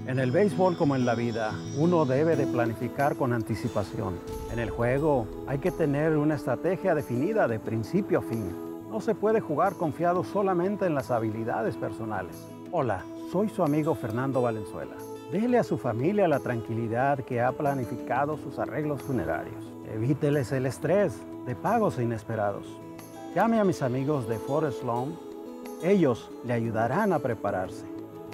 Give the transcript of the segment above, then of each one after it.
En el béisbol como en la vida, uno debe de planificar con anticipación. En el juego hay que tener una estrategia definida de principio a fin. No se puede jugar confiado solamente en las habilidades personales. Hola, soy su amigo Fernando Valenzuela. Déle a su familia la tranquilidad que ha planificado sus arreglos funerarios. Evíteles el estrés de pagos inesperados. Llame a mis amigos de Forest Lawn. Ellos le ayudarán a prepararse.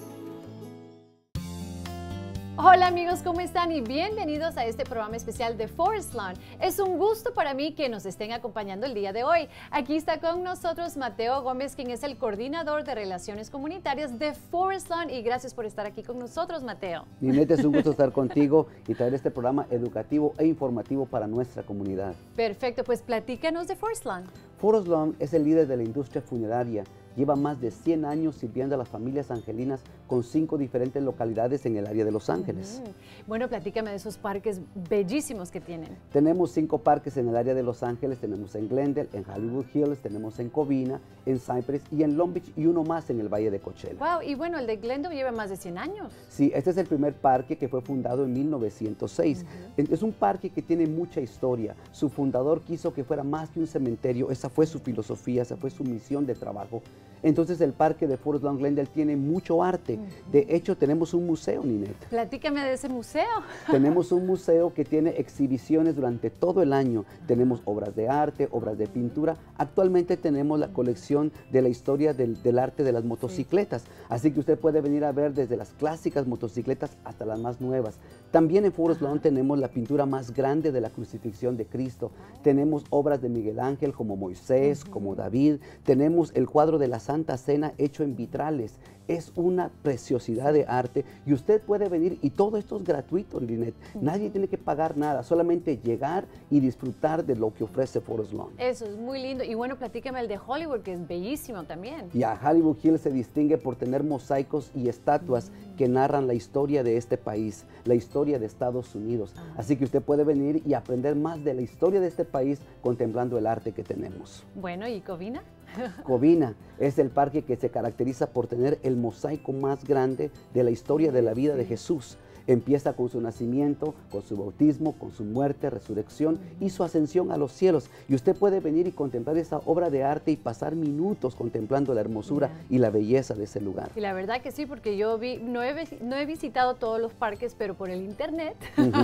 Hola amigos, ¿cómo están? Y bienvenidos a este programa especial de Forest Lawn. Es un gusto para mí que nos estén acompañando el día de hoy. Aquí está con nosotros Mateo Gómez, quien es el coordinador de Relaciones Comunitarias de Forest Lawn. Y gracias por estar aquí con nosotros, Mateo. Ninette, es un gusto estar contigo y traer este programa educativo e informativo para nuestra comunidad. Perfecto, pues platícanos de Forest Lawn. Forest Lawn es el líder de la industria funeraria. Lleva más de 100 años sirviendo a las familias angelinas con 5 diferentes localidades en el área de Los Ángeles. Bueno, platícame de esos parques bellísimos que tienen. Tenemos 5 parques en el área de Los Ángeles. Tenemos en Glendale, en Hollywood Hills, tenemos en Covina, en Cypress y en Long Beach, y uno más en el Valle de Coachella. Wow, y bueno, el de Glendale lleva más de 100 años. Sí, este es el primer parque que fue fundado en 1906. Es un parque que tiene mucha historia. Su fundador quiso que fuera más que un cementerio. Esa fue su filosofía, esa fue su misión de trabajo. Entonces el parque de Forest Lawn Glendale tiene mucho arte. De hecho, tenemos un museo, Ninette. Platícame de ese museo. Tenemos un museo que tiene exhibiciones durante todo el año. Tenemos obras de arte, obras de pintura. Actualmente tenemos la colección de la historia del arte de las motocicletas. Así que usted puede venir a ver desde las clásicas motocicletas hasta las más nuevas. También en Forest Lawn tenemos la pintura más grande de la crucifixión de Cristo. Tenemos obras de Miguel Ángel como Moisés, como David. Tenemos el cuadro de la Santa Cena hecho en vitrales. Es una preciosidad de arte y usted puede venir, y todo esto es gratuito, Ninette. Nadie tiene que pagar nada, solamente llegar y disfrutar de lo que ofrece Forest Lawn. Eso es muy lindo. Y bueno, platícame el de Hollywood, que es bellísimo también. Y a Hollywood Hills se distingue por tener mosaicos y estatuas que narran la historia de este país, la historia de Estados Unidos. Así que usted puede venir y aprender más de la historia de este país contemplando el arte que tenemos. Bueno, ¿y Covina? Covina es el parque que se caracteriza por tener el mosaico más grande de la historia de la vida de Jesús. Empieza con su nacimiento, con su bautismo, con su muerte, resurrección y su ascensión a los cielos. Y usted puede venir y contemplar esa obra de arte y pasar minutos contemplando la hermosura y la belleza de ese lugar. Y la verdad que sí, porque yo no he visitado todos los parques, pero por el internet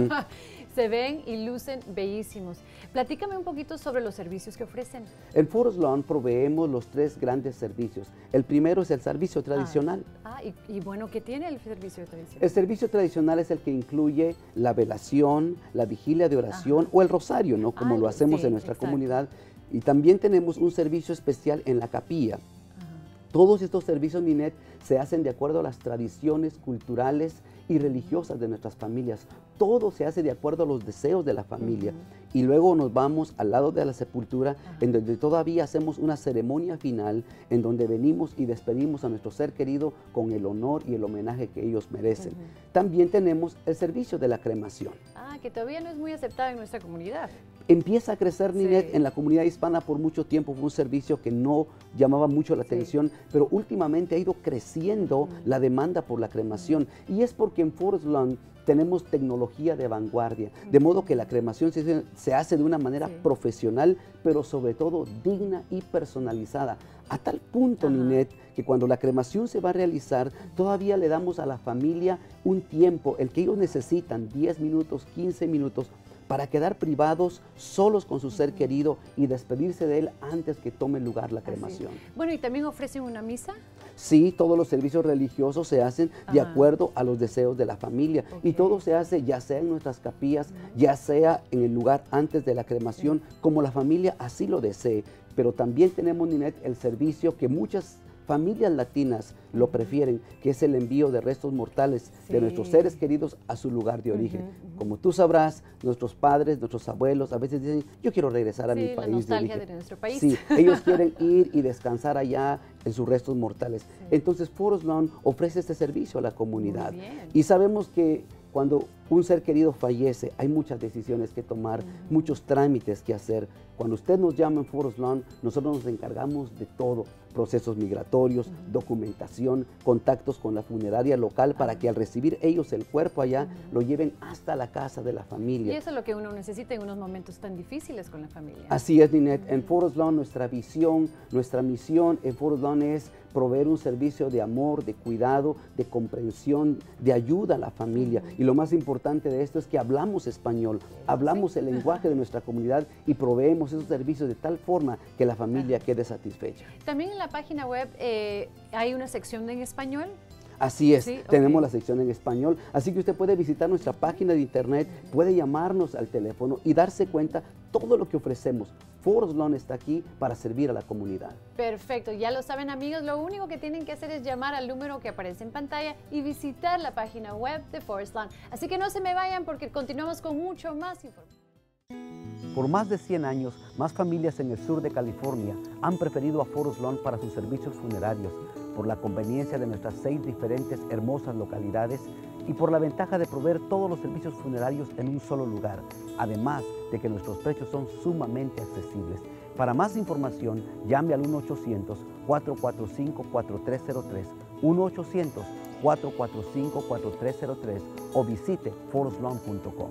se ven y lucen bellísimos. Platícame un poquito sobre los servicios que ofrecen. En Forest Lawn proveemos los 3 grandes servicios. El primero es el servicio tradicional. Y bueno, ¿qué tiene el servicio tradicional? El servicio tradicional es el que incluye la velación, la vigilia de oración o el rosario, ¿no? Como lo hacemos en nuestra comunidad. Y también tenemos un servicio especial en la capilla. Todos estos servicios, Ninette, se hacen de acuerdo a las tradiciones culturales y religiosas de nuestras familias. Todo se hace de acuerdo a los deseos de la familia. Y luego nos vamos al lado de la sepultura, en donde todavía hacemos una ceremonia final, en donde venimos y despedimos a nuestro ser querido con el honor y el homenaje que ellos merecen. También tenemos el servicio de la cremación. Que todavía no es muy aceptado en nuestra comunidad. Empieza a crecer, Ninette, en la comunidad hispana. Por mucho tiempo fue un servicio que no llamaba mucho la atención, pero últimamente ha ido creciendo la demanda por la cremación. Y es porque en Forest Lawn tenemos tecnología de vanguardia, de modo que la cremación se hace de una manera profesional, pero sobre todo digna y personalizada. A tal punto, Ninette, que cuando la cremación se va a realizar, todavía le damos a la familia un tiempo, el que ellos necesitan, 10 minutos, 15 minutos, para quedar privados, solos con su ser querido y despedirse de él antes que tome lugar la cremación. Bueno, ¿y también ofrecen una misa? Sí, todos los servicios religiosos se hacen de acuerdo a los deseos de la familia. Y todo se hace ya sea en nuestras capillas, ya sea en el lugar antes de la cremación, como la familia así lo desee. Pero también tenemos, Ninette, el servicio que muchas familias latinas lo prefieren, que es el envío de restos mortales de nuestros seres queridos a su lugar de origen. Como tú sabrás, nuestros padres, nuestros abuelos a veces dicen, yo quiero regresar a mi país. La nostalgia de nuestro país. Sí, ellos quieren ir y descansar allá en sus restos mortales. Entonces Forest Lawn ofrece este servicio a la comunidad. Y sabemos que Cuando un ser querido fallece, hay muchas decisiones que tomar, muchos trámites que hacer. Cuando usted nos llama en Forest Lawn, nosotros nos encargamos de todo, procesos migratorios, documentación, contactos con la funeraria local para que al recibir ellos el cuerpo allá, lo lleven hasta la casa de la familia. Y eso es lo que uno necesita en unos momentos tan difíciles con la familia. Así es, Ninette. En Forest Lawn, nuestra visión, nuestra misión en Forest Lawn es proveer un servicio de amor, de cuidado, de comprensión, de ayuda a la familia. Y lo más importante de esto es que hablamos español, hablamos el lenguaje de nuestra comunidad y proveemos esos servicios de tal forma que la familia quede satisfecha. También en la página web hay una sección en español. Así es, sí, tenemos la sección en español, así que usted puede visitar nuestra página de internet, puede llamarnos al teléfono y darse cuenta todo lo que ofrecemos. Forest Lawn está aquí para servir a la comunidad. Perfecto, ya lo saben amigos, lo único que tienen que hacer es llamar al número que aparece en pantalla y visitar la página web de Forest Lawn. Así que no se me vayan porque continuamos con mucho más información. Por más de 100 años, más familias en el sur de California han preferido a Forest Lawn para sus servicios funerarios, por la conveniencia de nuestras 6 diferentes hermosas localidades y por la ventaja de proveer todos los servicios funerarios en un solo lugar, además de que nuestros precios son sumamente accesibles. Para más información, llame al 1-800-445-4303, 1-800-445-4303 o visite forestlawn.com.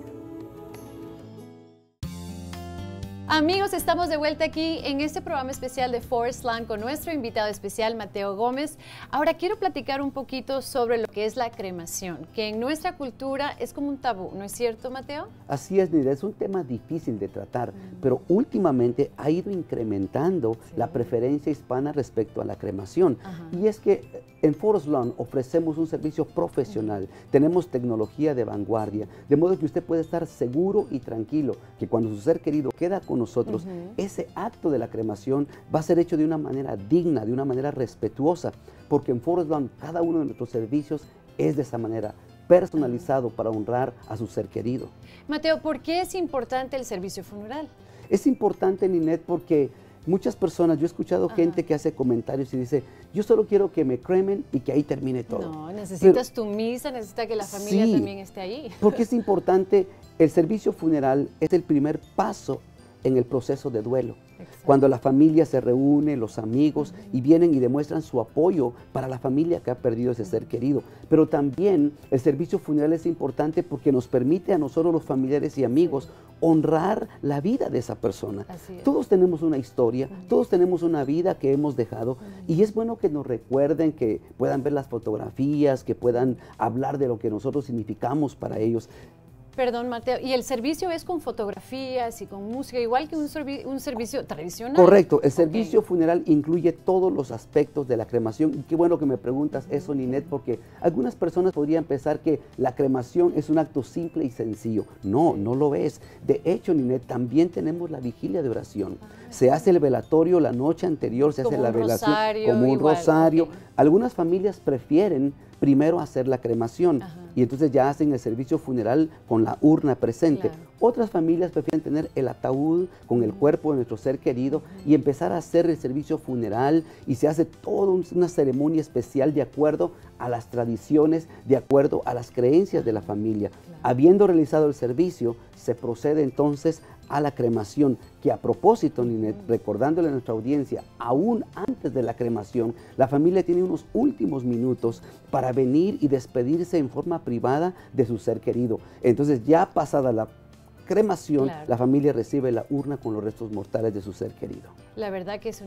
Amigos, estamos de vuelta aquí en este programa especial de Forest Lawn con nuestro invitado especial, Mateo Gómez. Ahora quiero platicar un poquito sobre lo que es la cremación, que en nuestra cultura es como un tabú, ¿no es cierto, Mateo? Así es, Nida, es un tema difícil de tratar, pero últimamente ha ido incrementando la preferencia hispana respecto a la cremación. Y es que en Forest Lawn ofrecemos un servicio profesional, tenemos tecnología de vanguardia, de modo que usted puede estar seguro y tranquilo que cuando su ser querido queda con nosotros, ese acto de la cremación va a ser hecho de una manera digna, de una manera respetuosa, porque en Forest Lawn cada uno de nuestros servicios es de esa manera, personalizado para honrar a su ser querido. Mateo, ¿por qué es importante el servicio funeral? Es importante, Ninette, porque muchas personas, yo he escuchado gente que hace comentarios y dice, yo solo quiero que me cremen y que ahí termine todo. No, necesitas tu misa, necesitas que la familia también esté ahí. Porque es importante, el servicio funeral es el primer paso en el proceso de duelo. Exacto. Cuando la familia se reúne, los amigos, y vienen y demuestran su apoyo para la familia que ha perdido ese ser querido. Pero también el servicio funeral es importante porque nos permite a nosotros los familiares y amigos honrar la vida de esa persona. Todos tenemos una historia, todos tenemos una vida que hemos dejado y es bueno que nos recuerden, que puedan ver las fotografías, que puedan hablar de lo que nosotros significamos para ellos. Perdón, Mateo, ¿y el servicio es con fotografías y con música, igual que un servicio tradicional? Correcto, el servicio funeral incluye todos los aspectos de la cremación. Y qué bueno que me preguntas eso, Ninette, porque algunas personas podrían pensar que la cremación es un acto simple y sencillo. No, no lo es. De hecho, Ninette, también tenemos la vigilia de oración. Se hace el velatorio la noche anterior, se hace la velación como un rosario. Algunas familias prefieren primero hacer la cremación y entonces ya hacen el servicio funeral con la urna presente. Otras familias prefieren tener el ataúd con el cuerpo de nuestro ser querido y empezar a hacer el servicio funeral y se hace toda una ceremonia especial de acuerdo a las tradiciones, de acuerdo a las creencias de la familia. Habiendo realizado el servicio, se procede entonces a la cremación, que a propósito, Ninette, recordándole a nuestra audiencia, aún antes de la cremación, la familia tiene unos últimos minutos para venir y despedirse en forma privada de su ser querido. Entonces, ya pasada la cremación, la familia recibe la urna con los restos mortales de su ser querido. La verdad que es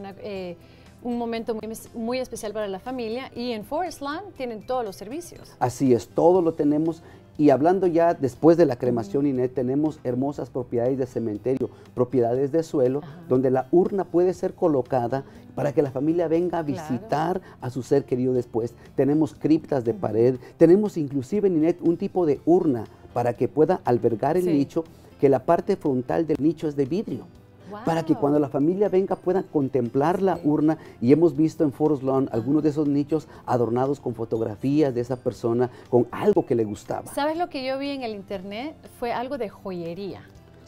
un momento muy especial para la familia y en Forest Lawn tienen todos los servicios. Así es, todo lo tenemos. Y hablando ya después de la cremación, Ninette, tenemos hermosas propiedades de cementerio, propiedades de suelo, donde la urna puede ser colocada para que la familia venga a visitar a su ser querido después. Tenemos criptas de pared, tenemos inclusive, Ninette, un tipo de urna para que pueda albergar el nicho, que la parte frontal del nicho es de vidrio. Para que cuando la familia venga puedan contemplar la urna, y hemos visto en Forest Lawn algunos de esos nichos adornados con fotografías de esa persona, con algo que le gustaba. ¿Sabes lo que yo vi en el internet? Fue algo de joyería.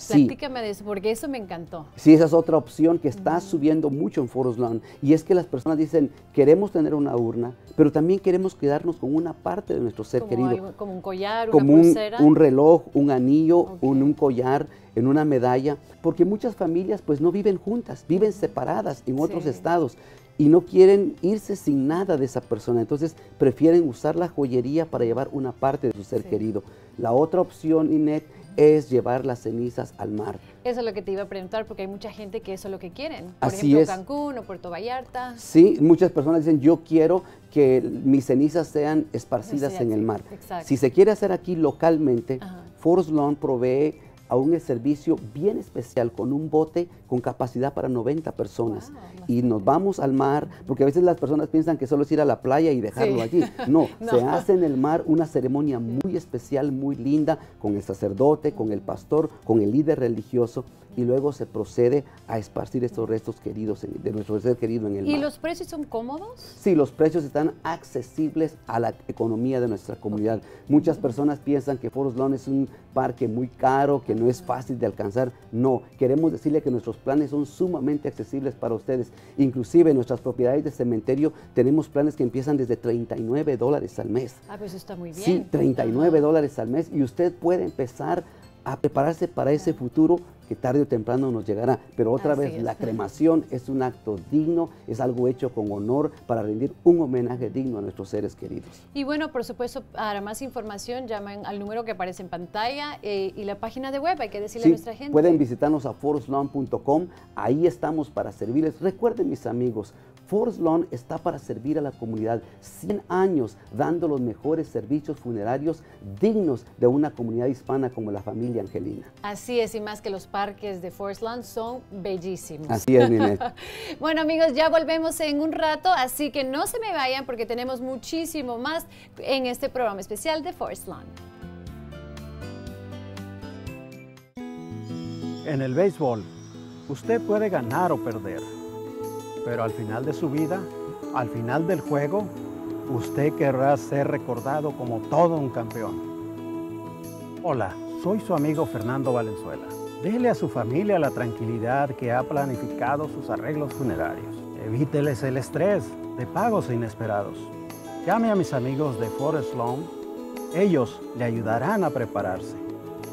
Sí. Platícame de eso, porque eso me encantó. Sí, esa es otra opción que está subiendo mucho en Forest Lawn. Y es que las personas dicen, queremos tener una urna, pero también queremos quedarnos con una parte de nuestro ser querido. Como un collar, Como una pulsera. un reloj, un anillo, Ok. un collar, en una medalla. Porque muchas familias pues no viven juntas, viven separadas en otros Sí. estados. Y no quieren irse sin nada de esa persona. Entonces prefieren usar la joyería para llevar una parte de su ser Sí. querido. La otra opción, Inet, es llevar las cenizas al mar. Eso es lo que te iba a preguntar, porque hay mucha gente que eso es lo que quieren. Por Así ejemplo, es. Cancún o Puerto Vallarta. Sí, muchas personas dicen, yo quiero que mis cenizas sean esparcidas Sí, en el sí, mar. exacto. Si se quiere hacer aquí localmente, Ajá. Forest Lawn provee aún el servicio bien especial con un bote con capacidad para 90 personas. Wow, Y nos vamos al mar, porque a veces las personas piensan que solo es ir a la playa y dejarlo Sí. allí. No, No. se hace en el mar una ceremonia muy especial, muy linda, con el sacerdote, con el pastor, con el líder religioso, y luego se procede a esparcir estos restos queridos de nuestro ser querido en el mar. ¿Y los precios son cómodos? Sí, los precios están accesibles a la economía de nuestra comunidad. Muchas personas piensan que Forest Lawn es un parque muy caro, que no es fácil de alcanzar. No, queremos decirle que nuestros planes son sumamente accesibles para ustedes. Inclusive en nuestras propiedades de cementerio tenemos planes que empiezan desde $39 al mes. Ah, pues está muy bien. Sí, $39 al mes, y usted puede empezar a prepararse para ese futuro que tarde o temprano nos llegará. Pero otra Así vez, es. la cremación es un acto digno, es algo hecho con honor para rendir un homenaje digno a nuestros seres queridos. Y bueno, por supuesto, para más información, llamen al número que aparece en pantalla y la página de web, hay que decirle a Sí, nuestra gente. pueden visitarnos a forestlawn.com, ahí estamos para servirles. Recuerden, mis amigos, Forest Lawn está para servir a la comunidad. 100 años dando los mejores servicios funerarios dignos de una comunidad hispana como la familia Angelina. Así es, y más que los parques de Forest Lawn son bellísimos. Así es, Ninette. Bueno, amigos, ya volvemos en un rato, así que no se me vayan porque tenemos muchísimo más en este programa especial de Forest Lawn. En el béisbol, usted puede ganar o perder, pero al final de su vida, al final del juego, usted querrá ser recordado como todo un campeón. Hola, soy su amigo Fernando Valenzuela. Déle a su familia la tranquilidad que ha planificado sus arreglos funerarios. Evíteles el estrés de pagos inesperados. Llame a mis amigos de Forest Lawn. Ellos le ayudarán a prepararse.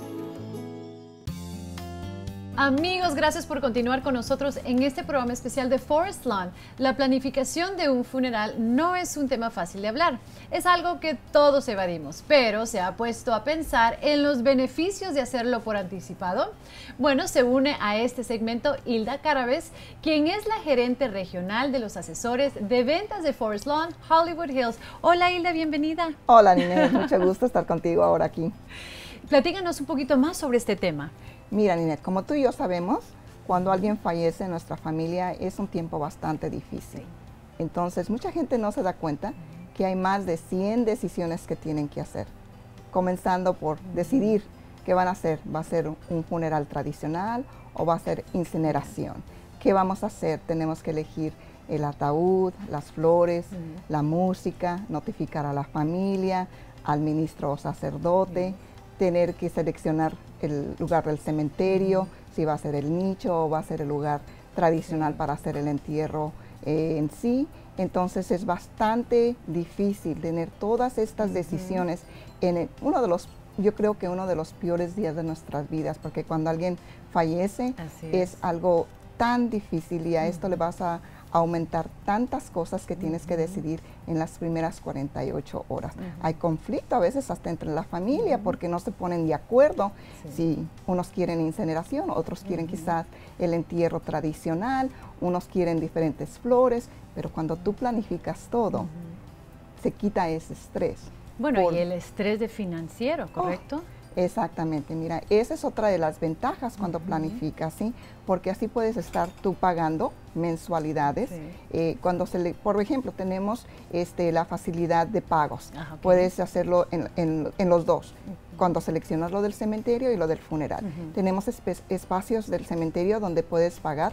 Amigos, gracias por continuar con nosotros en este programa especial de Forest Lawn. La planificación de un funeral no es un tema fácil de hablar. Es algo que todos evadimos, pero se ha puesto a pensar en los beneficios de hacerlo por anticipado. Bueno, se une a este segmento Hilda Carabes, quien es la gerente regional de los asesores de ventas de Forest Lawn, Hollywood Hills. Hola Hilda, bienvenida. Hola Ninette, mucho gusto estar contigo ahora aquí. Platícanos un poquito más sobre este tema. Mira Ninette, como tú y yo sabemos, cuando alguien fallece en nuestra familia es un tiempo bastante difícil. Entonces mucha gente no se da cuenta que hay más de 100 decisiones que tienen que hacer. Comenzando por decidir qué van a hacer. ¿Va a ser un funeral tradicional o va a ser incineración? ¿Qué vamos a hacer? Tenemos que elegir el ataúd, las flores, la música, notificar a la familia, al ministro o sacerdote, tener que seleccionar el lugar del cementerio, si va a ser el nicho o va a ser el lugar tradicional para hacer el entierro en sí. Entonces es bastante difícil tener todas estas decisiones en yo creo que uno de los peores días de nuestras vidas, porque cuando alguien fallece es algo tan difícil y a esto le vas a aumentar tantas cosas que tienes que decidir en las primeras 48 horas. Hay conflicto a veces hasta entre la familia porque no se ponen de acuerdo si unos quieren incineración, otros quieren quizás el entierro tradicional, unos quieren diferentes flores, pero cuando tú planificas todo, se quita ese estrés. Bueno, y el estrés de financiero, ¿correcto? Exactamente, mira, esa es otra de las ventajas cuando planificas, ¿sí? Porque así puedes estar tú pagando mensualidades. Cuando por ejemplo, tenemos la facilidad de pagos. Puedes hacerlo en los dos, cuando seleccionas lo del cementerio y lo del funeral. Tenemos espacios del cementerio donde puedes pagar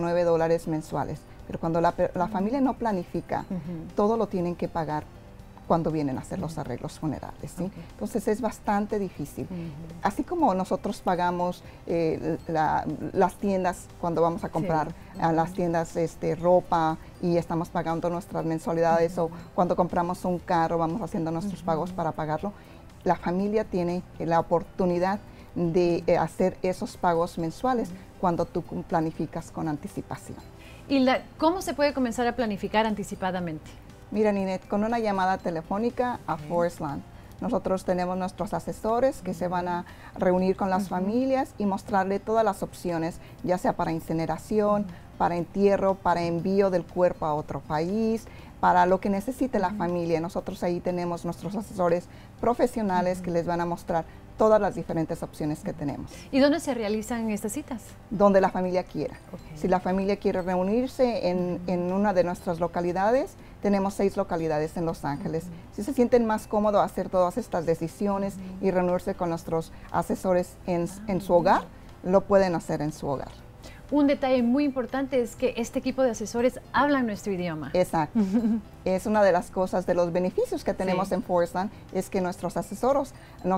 $39 mensuales, pero cuando la familia no planifica, todo lo tienen que pagar cuando vienen a hacer los arreglos funerales, ¿sí? Entonces es bastante difícil. Así como nosotros pagamos las tiendas cuando vamos a comprar a las tiendas ropa y estamos pagando nuestras mensualidades, o cuando compramos un carro vamos haciendo nuestros pagos para pagarlo, la familia tiene la oportunidad de hacer esos pagos mensuales cuando tú planificas con anticipación. ¿Y cómo se puede comenzar a planificar anticipadamente? Mira, Ninette, con una llamada telefónica a Forest Lawn. Nosotros tenemos nuestros asesores que se van a reunir con las familias y mostrarle todas las opciones, ya sea para incineración, para entierro, para envío del cuerpo a otro país, para lo que necesite la familia. Nosotros ahí tenemos nuestros asesores profesionales que les van a mostrar todas las diferentes opciones que tenemos. ¿Y dónde se realizan estas citas? Donde la familia quiera. Si la familia quiere reunirse en una de nuestras localidades, tenemos 6 localidades en Los Ángeles. Si se sienten más cómodos hacer todas estas decisiones y reunirse con nuestros asesores en su hogar, lo pueden hacer en su hogar. Un detalle muy importante es que este equipo de asesores hablan nuestro idioma. Exacto. Es una de las cosas, de los beneficios que tenemos en Forest Lawn, es que nuestros asesores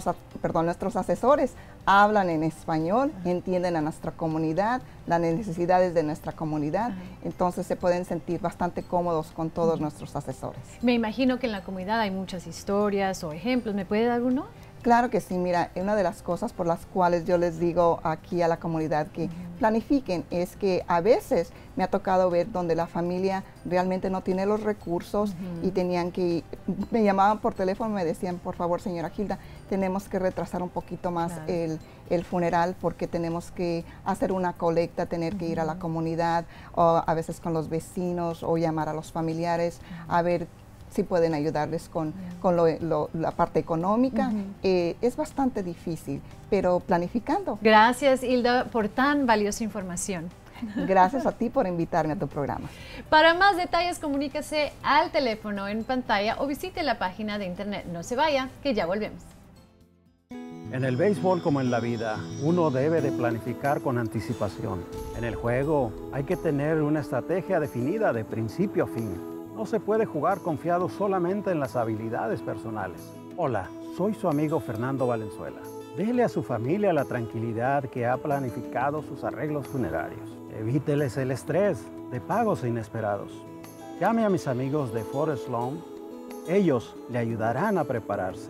hablan en español, entienden a nuestra comunidad, las necesidades de nuestra comunidad, entonces se pueden sentir bastante cómodos con todos nuestros asesores. Me imagino que en la comunidad hay muchas historias o ejemplos. ¿Me puede dar uno? Claro que sí, mira, una de las cosas por las cuales yo les digo aquí a la comunidad que planifiquen es que a veces me ha tocado ver donde la familia realmente no tiene los recursos y tenían que, me llamaban por teléfono y me decían, por favor, señora Gilda, tenemos que retrasar un poquito más el funeral porque tenemos que hacer una colecta, tener que ir a la comunidad, o a veces con los vecinos o llamar a los familiares a ver si pueden ayudarles con la parte económica. Es bastante difícil, pero planificando. Gracias, Hilda, por tan valiosa información. Gracias a ti por invitarme a tu programa. Para más detalles, comuníquese al teléfono en pantalla o visite la página de internet. No se vaya, que ya volvemos. En el béisbol como en la vida, uno debe de planificar con anticipación. En el juego hay que tener una estrategia definida de principio a fin. No se puede jugar confiado solamente en las habilidades personales. Hola, soy su amigo Fernando Valenzuela. Déjele a su familia la tranquilidad que ha planificado sus arreglos funerarios. Evíteles el estrés de pagos inesperados. Llame a mis amigos de Forest Lawn. Ellos le ayudarán a prepararse.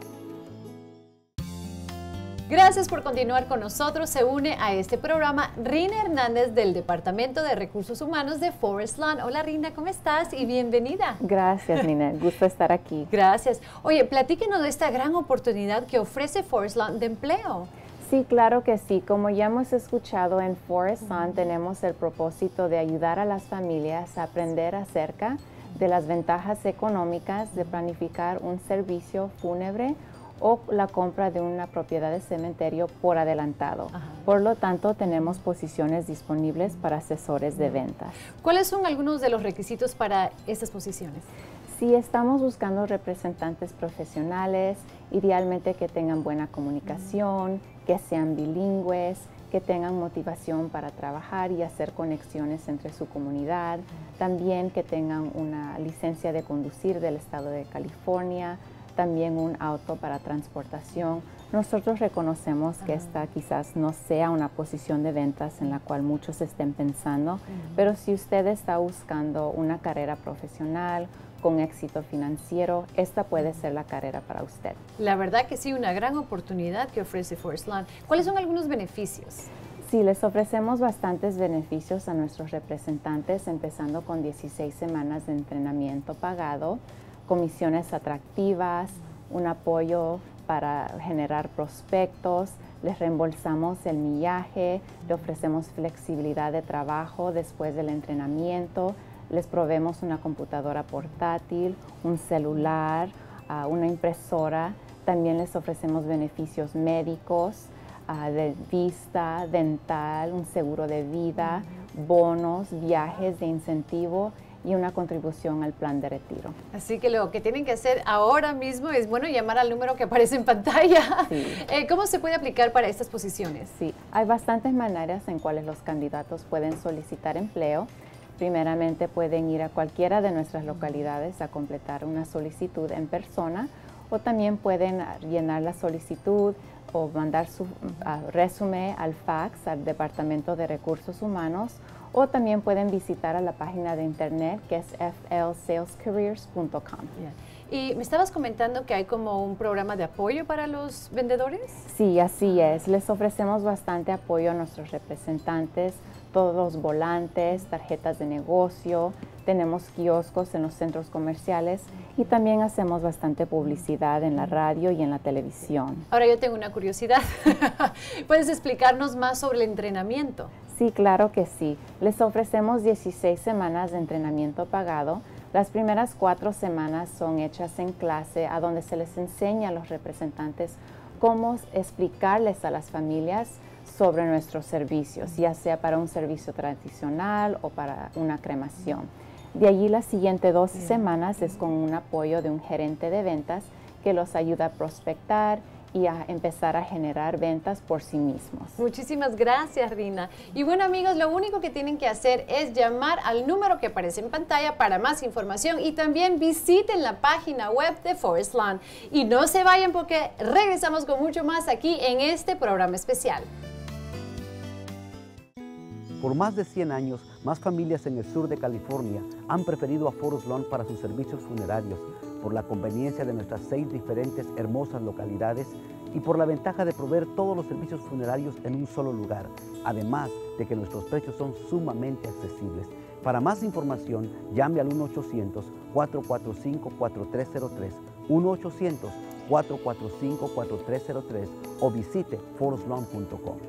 Gracias por continuar con nosotros. Se une a este programa Rina Hernández del Departamento de Recursos Humanos de Forest Lawn. Hola Rina, ¿cómo estás? Y bienvenida. Gracias, Nina. Gusto estar aquí. Gracias. Oye, platíquenos de esta gran oportunidad que ofrece Forest Lawn de empleo. Sí, claro que sí. Como ya hemos escuchado, en Forest Lawn tenemos el propósito de ayudar a las familias a aprender acerca de las ventajas económicas de planificar un servicio fúnebre o la compra de una propiedad de cementerio por adelantado. Por lo tanto, tenemos posiciones disponibles para asesores de ventas. ¿Cuáles son algunos de los requisitos para estas posiciones? Sí, estamos buscando representantes profesionales, idealmente que tengan buena comunicación, que sean bilingües, que tengan motivación para trabajar y hacer conexiones entre su comunidad, también que tengan una licencia de conducir del estado de California, también un auto para transportación. Nosotros reconocemos que esta quizás no sea una posición de ventas en la cual muchos estén pensando, pero si usted está buscando una carrera profesional con éxito financiero, esta puede ser la carrera para usted. La verdad que sí, una gran oportunidad que ofrece Forest Lawn. ¿Cuáles son algunos beneficios? Sí, les ofrecemos bastantes beneficios a nuestros representantes, empezando con 16 semanas de entrenamiento pagado, comisiones atractivas, un apoyo para generar prospectos, les reembolsamos el millaje, le ofrecemos flexibilidad de trabajo después del entrenamiento, les proveemos una computadora portátil, un celular, una impresora, también les ofrecemos beneficios médicos, de vista, dental, un seguro de vida, bonos, viajes de incentivo y una contribución al plan de retiro. Así que lo que tienen que hacer ahora mismo es, bueno, llamar al número que aparece en pantalla. Sí. ¿Cómo se puede aplicar para estas posiciones? Sí, hay bastantes maneras en cuales los candidatos pueden solicitar empleo. Primeramente pueden ir a cualquiera de nuestras localidades a completar una solicitud en persona, o también pueden llenar la solicitud o mandar su resumen al fax al Departamento de Recursos Humanos, o también pueden visitar a la página de internet que es flsalescareers.com. Y me estabas comentando que hay como un programa de apoyo para los vendedores. Sí, así es. Les ofrecemos bastante apoyo a nuestros representantes, todos los volantes, tarjetas de negocio, tenemos kioscos en los centros comerciales y también hacemos bastante publicidad en la radio y en la televisión. Ahora yo tengo una curiosidad. ¿Puedes explicarnos más sobre el entrenamiento? Sí, claro que sí. Les ofrecemos 16 semanas de entrenamiento pagado. Las primeras 4 semanas son hechas en clase, a donde se les enseña a los representantes cómo explicarles a las familias sobre nuestros servicios, ya sea para un servicio tradicional o para una cremación. De allí las siguientes 12 semanas es con un apoyo de un gerente de ventas que los ayuda a prospectar y a empezar a generar ventas por sí mismos. Muchísimas gracias, Rina. Y bueno, amigos, lo único que tienen que hacer es llamar al número que aparece en pantalla para más información, y también visiten la página web de Forest Lawn. Y no se vayan, porque regresamos con mucho más aquí en este programa especial. Por más de 100 años, más familias en el sur de California han preferido a Forest Lawn para sus servicios funerarios, por la conveniencia de nuestras 6 diferentes hermosas localidades y por la ventaja de proveer todos los servicios funerarios en un solo lugar, además de que nuestros precios son sumamente accesibles. Para más información, llame al 1-800-445-4303, 1-800-445-4303 o visite forestlawn.com.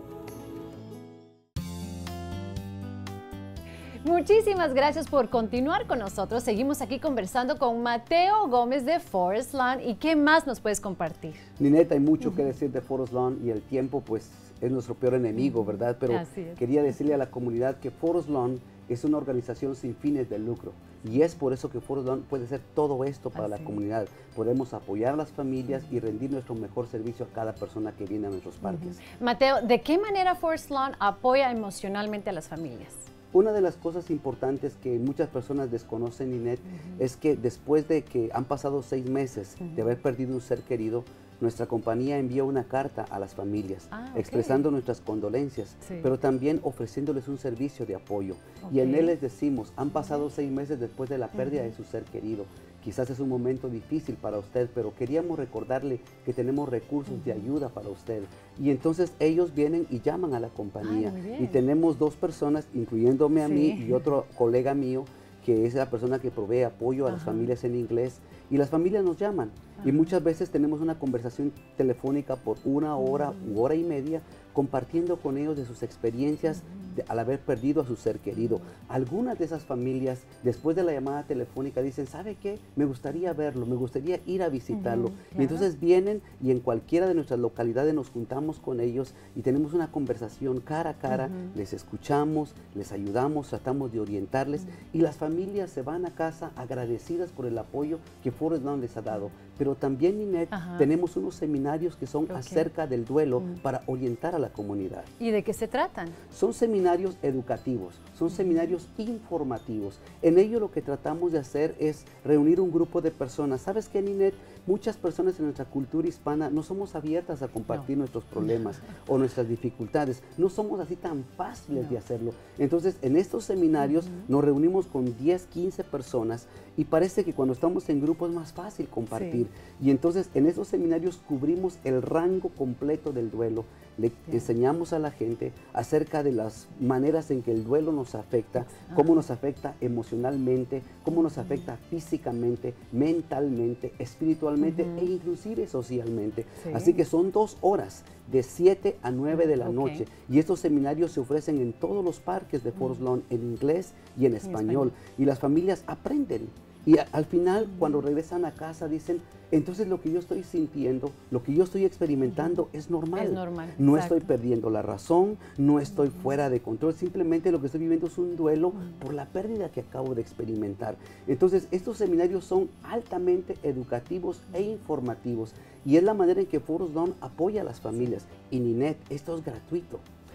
Muchísimas gracias por continuar con nosotros. Seguimos aquí conversando con Mateo Gómez de Forest Lawn. ¿Y qué más nos puedes compartir? Ninette, hay mucho que decir de Forest Lawn y el tiempo pues es nuestro peor enemigo, ¿verdad? Pero quería decirle a la comunidad que Forest Lawn es una organización sin fines de lucro, y es por eso que Forest Lawn puede hacer todo esto para la comunidad. Podemos apoyar a las familias y rendir nuestro mejor servicio a cada persona que viene a nuestros parques. Mateo, ¿de qué manera Forest Lawn apoya emocionalmente a las familias? Una de las cosas importantes que muchas personas desconocen, Ninette, es que después de que han pasado 6 meses de haber perdido un ser querido, nuestra compañía envía una carta a las familias expresando nuestras condolencias, pero también ofreciéndoles un servicio de apoyo. Y en él les decimos, han pasado 6 meses después de la pérdida de su ser querido. Quizás es un momento difícil para usted, pero queríamos recordarle que tenemos recursos de ayuda para usted. Y entonces ellos vienen y llaman a la compañía. Y tenemos 2 personas, incluyéndome a mí y otro colega mío, que es la persona que provee apoyo a las familias en inglés. Y las familias nos llaman. Y muchas veces tenemos una conversación telefónica por 1 hora u hora y media, compartiendo con ellos de sus experiencias al haber perdido a su ser querido. Algunas de esas familias, después de la llamada telefónica, dicen, ¿sabe qué? Me gustaría verlo, me gustaría ir a visitarlo. Y entonces vienen y en cualquiera de nuestras localidades nos juntamos con ellos y tenemos una conversación cara a cara, les escuchamos, les ayudamos, tratamos de orientarles, y las familias se van a casa agradecidas por el apoyo que Forest Lawn les ha dado. Pero también, Ninette, tenemos unos seminarios que son acerca del duelo para orientar a la comunidad. ¿Y de qué se tratan? Son seminarios educativos, son seminarios informativos. En ello lo que tratamos de hacer es reunir un grupo de personas. ¿Sabes qué, Ninette? Muchas personas en nuestra cultura hispana no somos abiertas a compartir nuestros problemas o nuestras dificultades. No somos así tan fáciles de hacerlo. Entonces, en estos seminarios nos reunimos con 10, 15 personas y parece que cuando estamos en grupo es más fácil compartir. Y entonces, en estos seminarios cubrimos el rango completo del duelo. Le enseñamos a la gente acerca de las maneras en que el duelo nos afecta, cómo nos afecta emocionalmente, cómo nos afecta físicamente, mentalmente, espiritualmente e inclusive socialmente. Así que son 2 horas de 7 a 9 de la noche, y estos seminarios se ofrecen en todos los parques de Forest Lawn en inglés y en español, y las familias aprenden. Y al final, cuando regresan a casa, dicen, entonces lo que yo estoy sintiendo, lo que yo estoy experimentando es normal. Es normal. No estoy perdiendo la razón, no estoy fuera de control, simplemente lo que estoy viviendo es un duelo por la pérdida que acabo de experimentar. Entonces, estos seminarios son altamente educativos e informativos, y es la manera en que Forest Lawn apoya a las familias. Y Ninette, esto es gratuito.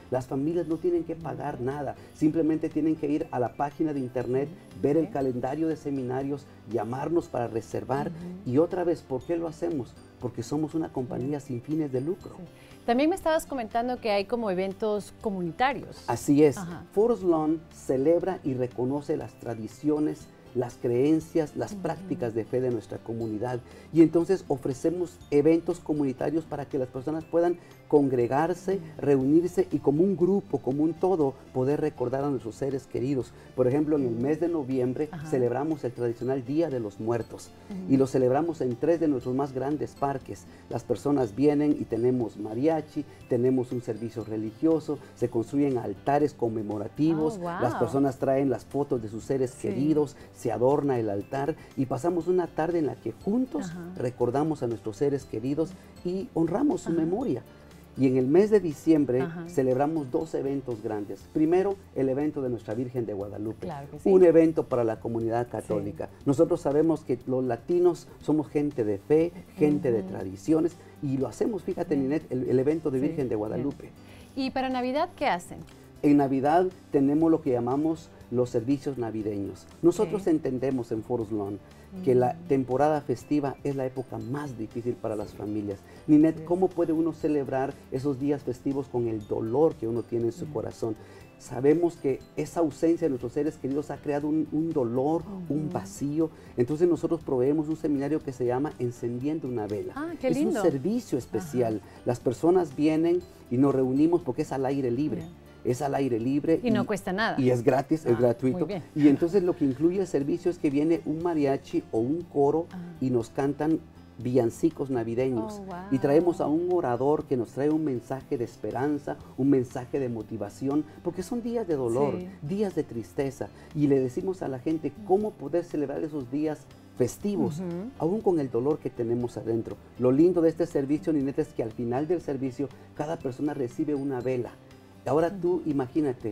Las familias no tienen que pagar nada, simplemente tienen que ir a la página de internet, ver el calendario de seminarios, llamarnos para reservar. Y otra vez, ¿por qué lo hacemos? Porque somos una compañía sin fines de lucro. Sí. También me estabas comentando que hay como eventos comunitarios. Así es. Ajá. Forest Lawn celebra y reconoce las tradiciones, las creencias, las prácticas de fe de nuestra comunidad. Y entonces ofrecemos eventos comunitarios para que las personas puedan congregarse, reunirse y como un grupo, como un todo, poder recordar a nuestros seres queridos. Por ejemplo, en el mes de noviembre celebramos el tradicional Día de los Muertos y lo celebramos en 3 de nuestros más grandes parques. Las personas vienen y tenemos mariachi, tenemos un servicio religioso, se construyen altares conmemorativos, las personas traen las fotos de sus seres queridos, se adorna el altar y pasamos una tarde en la que juntos recordamos a nuestros seres queridos y honramos su memoria. Y en el mes de diciembre celebramos 2 eventos grandes. Primero, el evento de Nuestra Virgen de Guadalupe, un evento para la comunidad católica. Nosotros sabemos que los latinos somos gente de fe, gente de tradiciones, y lo hacemos, fíjate, Ninette, el evento de Virgen de Guadalupe. ¿Y para Navidad qué hacen? En Navidad tenemos lo que llamamos los servicios navideños. Nosotros entendemos en Forest Lawn que la temporada festiva es la época más difícil para las familias. Ninette, ¿cómo puede uno celebrar esos días festivos con el dolor que uno tiene en su corazón? Sabemos que esa ausencia de nuestros seres queridos ha creado un dolor, un vacío. Entonces nosotros proveemos un seminario que se llama Encendiendo una Vela. ¡Qué lindo! Es un servicio especial. Las personas vienen y nos reunimos porque es al aire libre. Es al aire libre. Y no cuesta nada. Y es gratis, es gratuito. Muy bien. Y entonces lo que incluye el servicio es que viene un mariachi o un coro y nos cantan villancicos navideños. Y traemos a un orador que nos trae un mensaje de esperanza, un mensaje de motivación, porque son días de dolor, días de tristeza. Y le decimos a la gente cómo poder celebrar esos días festivos, aún con el dolor que tenemos adentro. Lo lindo de este servicio, Ninette, es que al final del servicio cada persona recibe una vela. Ahora tú imagínate,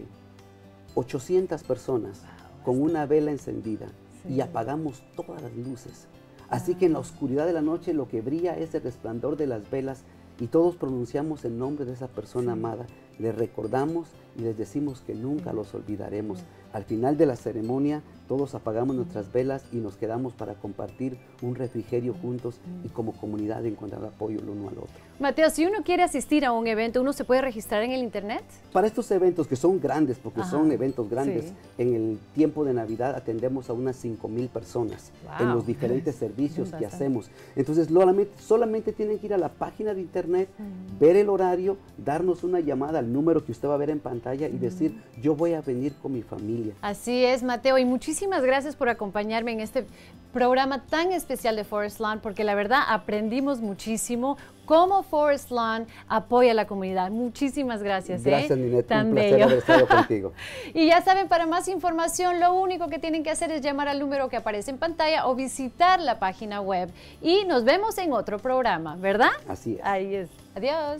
800 personas con una vela encendida y apagamos todas las luces. Así que en la oscuridad de la noche lo que brilla es el resplandor de las velas y todos pronunciamos el nombre de esa persona amada. Les recordamos y les decimos que nunca los olvidaremos. Al final de la ceremonia todos apagamos nuestras velas y nos quedamos para compartir un refrigerio juntos y como comunidad encontrar apoyo el uno al otro. Mateo, si uno quiere asistir a un evento, ¿uno se puede registrar en el internet? Para estos eventos que son grandes, porque son eventos grandes, en el tiempo de Navidad atendemos a unas 5,000 personas en los diferentes servicios que hacemos. Entonces solamente tienen que ir a la página de internet, ver el horario, darnos una llamada al número que usted va a ver en pantalla y decir, yo voy a venir con mi familia. Así es, Mateo, y muchísimas gracias por acompañarme en este programa tan especial de Forest Lawn, porque la verdad aprendimos muchísimo cómo Forest Lawn apoya a la comunidad. Muchísimas gracias. Gracias, Ninette, tan un placer bello. haber estado contigo. Y ya saben, para más información, lo único que tienen que hacer es llamar al número que aparece en pantalla o visitar la página web. Y nos vemos en otro programa, ¿verdad? Así es. Ahí es. Adiós.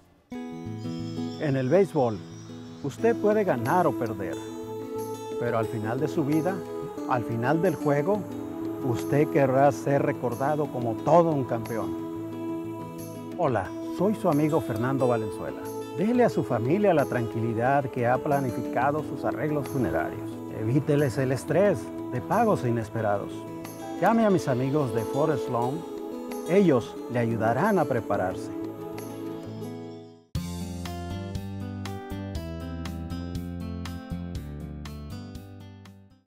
En el béisbol, usted puede ganar o perder, pero al final de su vida, al final del juego, usted querrá ser recordado como todo un campeón. Hola, soy su amigo Fernando Valenzuela. Déjele a su familia la tranquilidad que ha planificado sus arreglos funerarios. Evíteles el estrés de pagos inesperados. Llame a mis amigos de Forest Lawn. Ellos le ayudarán a prepararse.